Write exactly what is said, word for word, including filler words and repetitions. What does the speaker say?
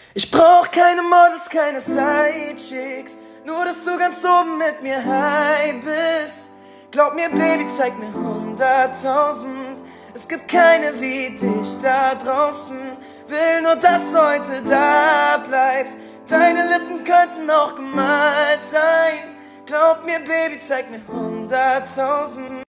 Ich brauch keine Models, keine Sidechicks, nur dass du ganz oben mit mir high bist. Glaub mir, Baby, zeig mir hunderttausend. Es gibt keine wie dich da draußen. Will nur, dass du heute da bleibst. Deine Lippen könnten auch gemalt sein. Glaub mir, Baby, zeig mir hunderttausend.